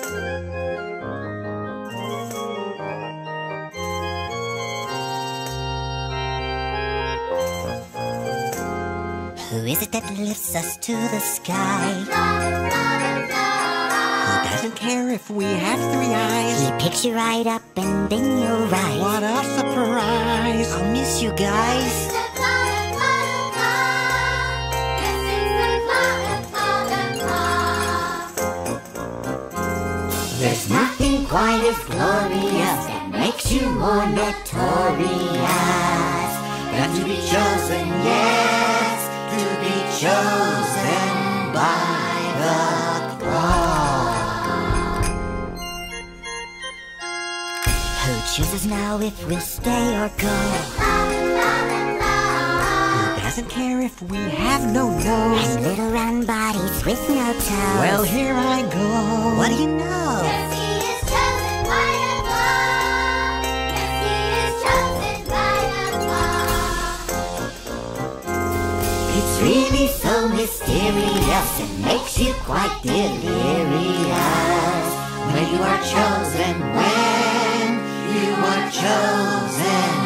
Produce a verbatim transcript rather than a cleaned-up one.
Who is it that lifts us to the sky? Who doesn't care if we have three eyes? He picks you right up and then you'll rise. What a surprise! I'll miss you guys. There's nothing quite as glorious that makes you more notorious than to be chosen, yes, to be chosen by the throng. Who chooses now if we'll stay or go? Who doesn't care if we have no nose? And little round bodies with no toes. Well, here I go. What do you know? Yes, he is chosen by the throng. Yes, he is chosen by the throng. It's really so mysterious, it makes you quite delirious when you are chosen, when you are chosen.